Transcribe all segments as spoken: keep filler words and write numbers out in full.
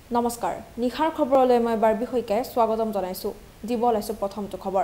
নমস্কাৰ নিখাৰ খবৰলৈ মই বাৰ বিষয়কে স্বাগতম জনাইছো দিব লাইছো প্ৰথমটো খবৰ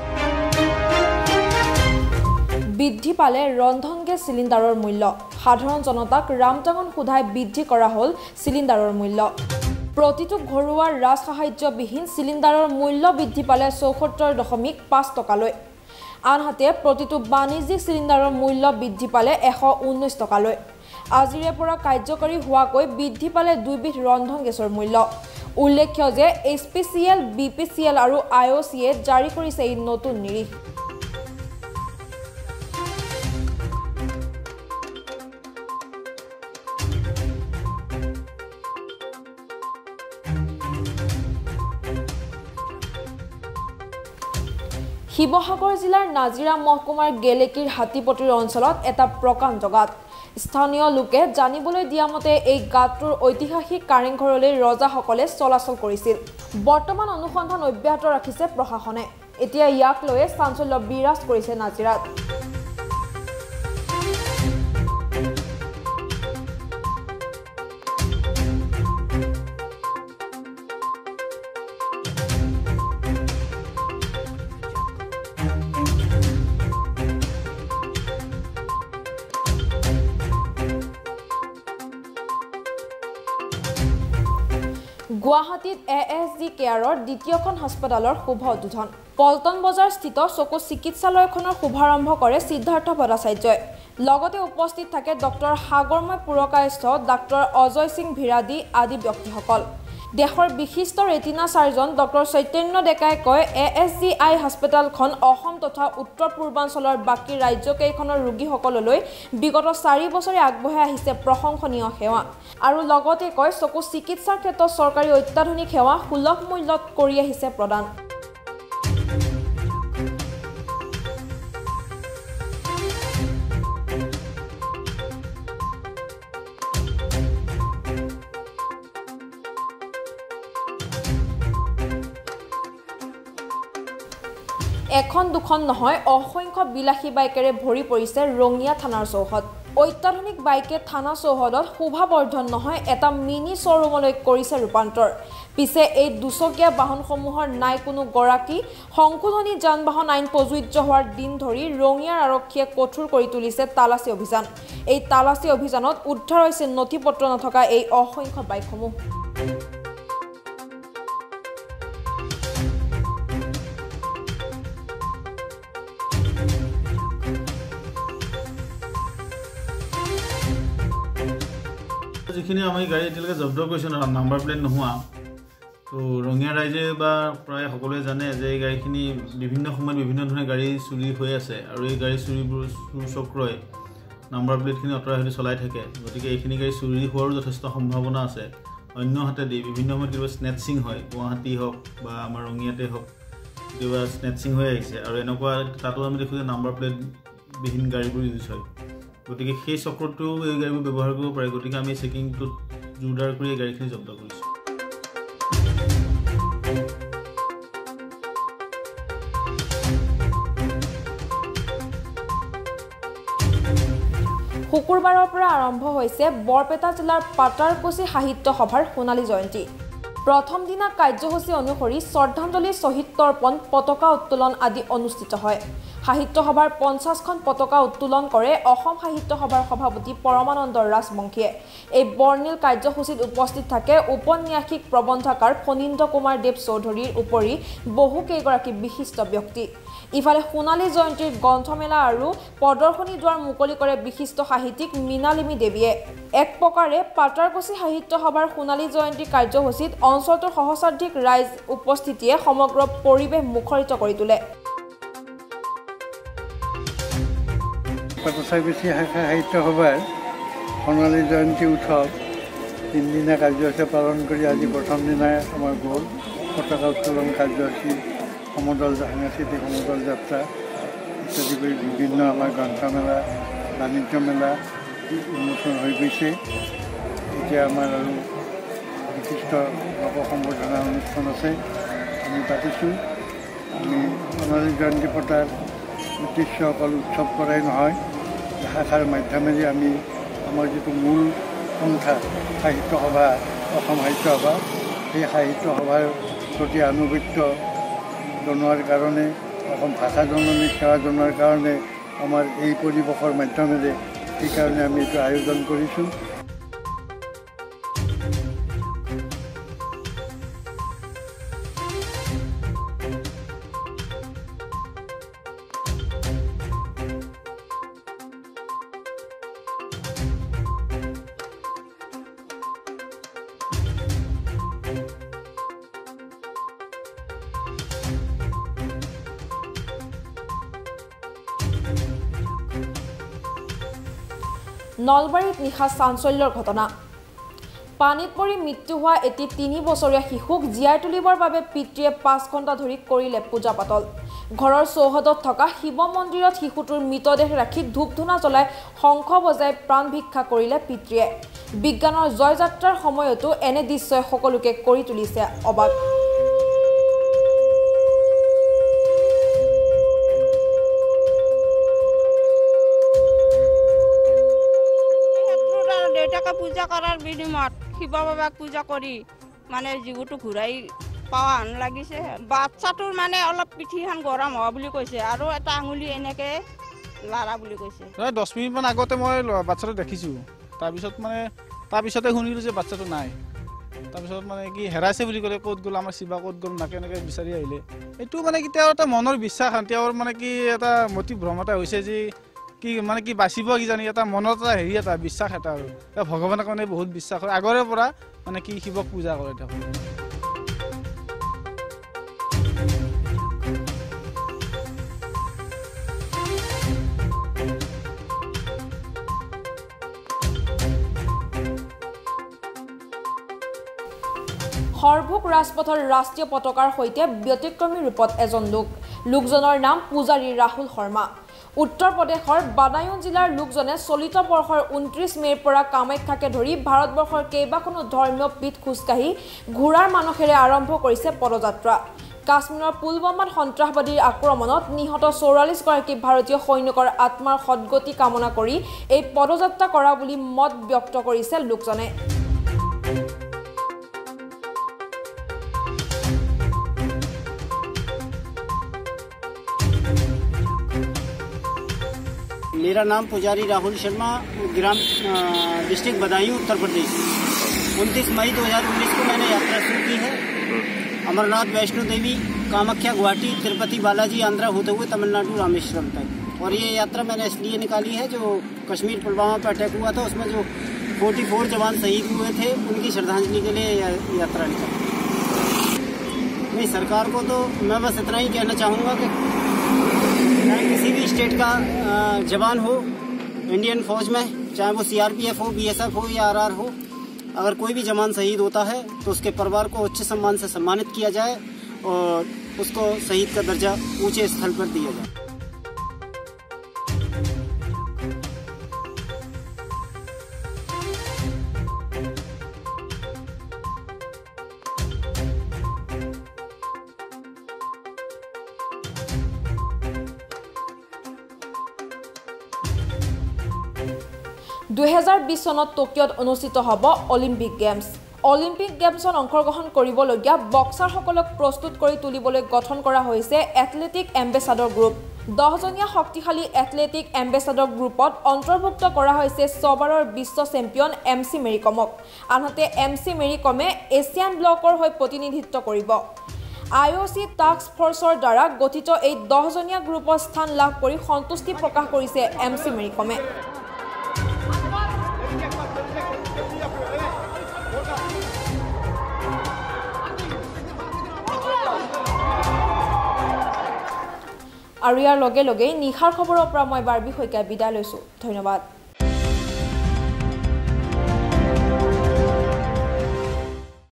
বৃদ্ধি পালে ৰন্ধন গেছ সিলিণ্ডাৰৰ মূল্য সাধাৰণ জনতাক ৰামটাঙন খুধাই বৃদ্ধি কৰা হল সিলিণ্ডাৰৰ মূল্য প্ৰতিটো ঘৰুৱা ৰাজ সাহায্যবিহীন সিলিণ্ডাৰৰ মূল্য বৃদ্ধি পালে চৌসত্তৰ দশমিক পাঁচ টকালৈ আনহাতে প্ৰতিটো বাণিজ্যিক সিলিণ্ডাৰৰ মূল্য বৃদ্ধি পালে এশ ঊনৈশ টকালৈ আজিৰে পৰা কাৰ্যকৰী হোৱাকৈ বৃদ্ধি পালে দুইবিধ ৰন্ধন গেছৰ মূল্য উল্লেখ্য যে এছপিচিএল বিপিচিএল আৰু আইঅচিয়ে জাৰি কৰিছে এই নতুন নিৰিখ শিৱসাগৰ জিলাৰ নাজিৰা মহকুমাৰ গেলেকীৰ হাতীপতিৰ অঞ্চলত এটা প্ৰকাণ্ড গাঁত স্থানীয় লোকে জানিবলৈ দিয়া মতে এই গাঁতটোৰ ঐতিহাসিক কাৰেংঘৰলৈ ৰজাসকলে চলাচল কৰিছিল বৰ্তমান অনুসন্ধান অব্যাহত ৰাখিছে প্ৰশাসনে এতিয়া ইয়াক লৈ চাঞ্চল্য বিৰাজ কৰিছে নাজিৰাত গুৱাহাটীত এ এছ জি কেয়াৰৰ দ্বিতীয়খন হাস্পতালৰ শুভ উদ্বোধন পল্টন বজাৰ স্থিত চকু চিকিৎসালয়খনৰ শুভাৰম্ভ কৰে সিদ্ধাৰ্থ ভট্টাচাৰ্যই লগতে উপস্থিত থাকে ডক্টৰ সাগৰময় পুৰকায়স্থ ডক্টৰ অজয় সিং ভিৰাদী আদি ব্যক্তিসকল দেশৰ বিশিষ্ট ৰেটিনা সাৰ্জন ডক্টৰ চৈতন্য ডেকাই কয় এ এছ জি আই হাস্পতালখন অসম তথা উত্তৰ পূৰ্বাঞ্চলৰ বাকী ৰাজ্যকেইখনৰ ৰোগীসকললৈ বিগত চাৰি বছৰে আগবঢ়াই আহিছে প্ৰশংসনীয় সেৱা আৰু লগতে কয় চকু চিকিৎসাৰ ক্ষেত্ৰত চৰকাৰী অত্যাধুনিক সেৱা সুলভ মূল্যত কৰি আহিছে প্ৰদান এখন দুখন নহয় অসংখ্য বিলাসী বাইকেৰে ভৰি পৰিছে ৰঙিয়া থানাৰ চৌহদ অত্যাধুনিক বাইকে থানা চৌহদত শোভাবৰ্ধন নহয় এটা মিনি শ্বৰুমলৈ কৰিছে ৰূপান্তৰ পিছে এই দুচকীয়া বাহনসমূহৰ নাই কোনো গৰাকী সংশোধনী যান-বাহন আইন প্ৰযোজ্য হোৱাৰ দিন ধৰি ৰঙিয়াৰ আৰক্ষীয়ে কঠোৰ কৰি তুলিছে তালাচী অভিযান এই তালাচী অভিযানত উদ্ধাৰ হৈছে নথিপত্ৰ নথকা এই অসংখ্য বাইকসমূহ যিখিনি আমি গাড়ী এতিয়ালৈকে জব্দ কৰিছোঁ নাম্বাৰ প্লেট নোহোৱা তো ৰঙিয়া ৰাইজে বা প্ৰায় সকলোৱে জানে যে এই গাড়ীখিনি বিভিন্ন সময়ত বিভিন্ন ধৰণে গাড়ী চুৰি হৈ আছে আৰু এই গাড়ী চুৰিবোৰ চুৰ চক্ৰই নাম্বাৰ প্লেটখিনি আঁতৰাই হয়তো চলাই থাকে গতিকে এইখিনি গাড়ী চুৰি হোৱাৰো যথেষ্ট সম্ভাৱনা আছে অন্য হাতেদি বিভিন্ন সময়ত কিবা স্নেটচিং হয় গুৱাহাটী হওক বা আমাৰ ৰঙিয়াতে হওক কিবা স্নেটচিং হৈ আহিছে আৰু এনেকুৱা তাতো আমি দেখোঁ যে নাম্বাৰ প্লেটবিহীন গাড়ীবোৰ ইউজ হয় গতিকে সেই চক্ৰটো এই গাড়ীবোৰ ব্যৱহাৰ কৰিব পাৰে গতিকে আমি চেকিংটোত জোৰদাৰ কৰি এই গাড়ীখিনি জব্দ কৰিছোঁ শুকুৰবাৰৰ পৰা আৰম্ভ হৈছে বৰপেটা জিলাৰ পাটাৰকুছি সাহিত্য সভাৰ সোণালী জয়ন্তী প্ৰথম দিনা কাৰ্যসূচী অনুসৰি শ্ৰদ্ধাঞ্জলি শ্বহীদ তৰ্পণ পতাকা উত্তোলন আদি অনুষ্ঠিত হয় সাহিত্য সভাৰ পঞ্চাছখন পতাকা উত্তোলন কৰে অসম সাহিত্য সভাৰ সভাপতি পৰমানন্দ ৰাজবংশীয়ে এই বৰ্ণিল কাৰ্যসূচীত উপস্থিত থাকে উপন্যাসিক প্ৰবন্ধকাৰ ফণীন্দ্ৰ কুমাৰ দেৱ চৌধুৰীৰ উপৰি বহু কেইগৰাকী বিশিষ্ট ব্যক্তি ইফালে সোণালী জয়ন্তীৰ গ্ৰন্থমেলা আৰু প্ৰদৰ্শনী দুৱাৰ মুকলি কৰে বিশিষ্ট সাহিত্যিক মীনালিনী দেৱীয়ে এক প্ৰকাৰে পাটাৰকুছি সাহিত্য সভাৰ সোণালী জয়ন্তী কাৰ্যসূচীত অঞ্চলটোৰ সহস্ৰাধিক ৰাইজ উপস্থিতিয়ে সমগ্ৰ পৰিৱেশ মুখৰিত কৰি তোলে পাটাৰকুছি সাহিত্য সভাৰ সোণালী জয়ন্তী উৎসৱ তিনিদিনা কাৰ্যসূচী পালন কৰি আজি প্ৰথম দিনাই আমাৰ গ'ল পতাকা উত্তোলন কাৰ্যসূচী সমদল সাংস্কৃতিক সমদল যাত্ৰা ইত্যাদি কৰি বিভিন্ন আমাৰ গ্ৰন্থমেলা বাণিজ্য মেলা উন্মোচন হৈ গৈছে এতিয়া আমাৰ আৰু বিশিষ্ট লোক সম্বৰ্ধনা অনুষ্ঠান আছে আমি পাতিছোঁ আমি সোণালী জয়ন্তী পতাৰ উদ্দেশ্য অকল উৎসৱ কৰাই নহয় ভাষাৰ মাধ্যমেৰে আমি আমাৰ যিটো মূল পন্থা সাহিত্য সভা অসম সাহিত্য সভা সেই সাহিত্য সভাৰ প্ৰতি আনুগত্য জনোৱাৰ কাৰণে অসম ভাষা জননী সেৱা জনোৱাৰ কাৰণে আমাৰ এই পৰিৱেশৰ মাধ্যমেৰে সেইকাৰণে আমি এইটো আয়োজন কৰিছোঁ। নলবাৰীত নিশা চাঞ্চল্যৰ ঘটনা। পানীত পৰি মৃত্যু হোৱা এটি তিনি বছৰীয়া শিশুক জীয়াই তুলিবৰ বাবে পিতৃয়ে পাঁচ ঘণ্টা ধৰি কৰিলে পূজা পাতল। ঘৰৰ চৌহদত থকা শিৱ মন্দিৰত শিশুটোৰ মৃতদেহ ৰাখি ধূপ ধূনা জ্বলাই শংখ বজাই প্ৰাণ ভিক্ষা কৰিলে পিতৃয়ে। বিজ্ঞানৰ জয়যাত্ৰাৰ সময়তো এনে দৃশ্যই সকলোকে কৰি তুলিছে অবাক। পূজা কৰাৰ বিনিময়ত শিৱ বাবাক পূজা কৰি মানে জীৱটো ঘূৰাই পাৱা হেন লাগিছে। বাচ্চাটোৰ মানে অলপ পিঠিখন গৰম হোৱা বুলি কৈছে আৰু এটা আঙুলি এনেকে লাৰা বুলি কৈছে। দহ মিনিটমান আগতে মই বাচ্চাটো দেখিছোঁ, তাৰপিছত মানে তাৰপিছতে শুনিলোঁ যে বাচ্চাটো নাই। তাৰপিছত মানে কি হেৰাইছে বুলি ক'লে, ক'ত গ'ল আমাৰ শিৱা ক'ত গ'ল নাকে এনেকৈ বিচাৰি আহিলে। এইটো মানে কি তেওঁৰ এটা মনৰ বিশ্বাস, তেওঁৰ মানে কি এটা মতি ভ্ৰম এটা হৈছে যে কি মানে কি বাচিব কিজানি, এটা মনত এটা হেৰি এটা বিশ্বাস এটা আৰু ভগৱানক মানে বহুত বিশ্বাস হয় আগৰে পৰা মানে কি শিৱক পূজা কৰে তেওঁ। সৰভোগ ৰাজপথৰ ৰাষ্ট্ৰীয় পতাকাৰ সৈতে ব্যতিক্ৰমী ৰূপত এজন লোক। লোকজনৰ নাম পূজাৰী ৰাহুল শৰ্মা। উত্তৰ প্ৰদেশৰ বাদায়ুন জিলাৰ লোকজনে চলিত বৰ্ষৰ ঊনত্ৰিছ মে'ৰ পৰা কামাখ্যাকে ধৰি ভাৰতবৰ্ষৰ কেইবাখনো ধৰ্মীয় পীঠ খোজকাঢ়ি ঘোঁৰাৰ মানসেৰে আৰম্ভ কৰিছে পদযাত্ৰা। কাশ্মীৰৰ পুলৱামাত সন্ত্ৰাসবাদীৰ আক্ৰমণত নিহত চৌৰাল্লিছ গৰাকী ভাৰতীয় সৈনিকৰ আত্মাৰ সদগতি কামনা কৰি এই পদযাত্ৰা কৰা বুলি মত ব্যক্ত কৰিছে লোকজনে। मेरा नाम पुजारी राहुल शर्मा, ग्राम डिस्ट्रिक्ट बदायूं उत्तर प्रदेश। उनतीस मई दो हज़ार उन्नीस को मैंने यात्रा शुरू की है। अमरनाथ वैष्णो देवी कामाख्या गुवाहाटी तिरुपति बालाजी आंध्रा होते हुए तमिलनाडु रामेश्वरम तक। और ये यात्रा मैंने इसलिए निकाली है, जो कश्मीर पुलवामा पर अटैक हुआ था उसमें जो चौवालीस जवान शहीद हुए थे उनकी श्रद्धांजलि के लिए यात्रा निकाली। नहीं, सरकार को तो मैं बस इतना ही कहना चाहूँगा कि चाहे किसी भी स्टेट का जवान हो इंडियन फौज में, चाहे वो सीआरपीएफ हो, बीएसएफ हो या आरआर हो, अगर कोई भी जवान शहीद होता है तो उसके परिवार को उच्च सम्मान से सम्मानित किया जाए और उसको शहीद का दर्जा ऊंचे स्थल पर दिया जाए। দুহেজাৰ বিশ চনত টকিঅত অনুষ্ঠিত হ'ব অলিম্পিক গেমছ। অলিম্পিক গেমছত অংশগ্ৰহণ কৰিবলগীয়া বক্সাৰসকলক প্ৰস্তুত কৰি তুলিবলৈ গঠন কৰা হৈছে এথলেটিক এম্বেচাডৰ গ্ৰুপ। দহজনীয়া শক্তিশালী এথলেটিক এম্বেচাডৰ গ্ৰুপত অন্তৰ্ভুক্ত কৰা হৈছে ছবাৰৰ বিশ্ব চেম্পিয়ন এম চি মেৰিকমক। আনহাতে এম চি মেৰিকমে এছিয়ান ব্লকৰ হৈ প্ৰতিনিধিত্ব কৰিব। আই অ' চি টাস্ক ফ'ৰ্চৰ দ্বাৰা গঠিত এই দহজনীয়া গ্ৰুপত স্থান লাভ কৰি সন্তুষ্টি প্ৰকাশ কৰিছে এম চি মেৰিকমে। আৰু ইয়াৰ লগে লগেই নিশাৰ খবৰৰ পৰা মই বাৰ্বী শইকীয়াই বিদায় লৈছোঁ। ধন্যবাদ।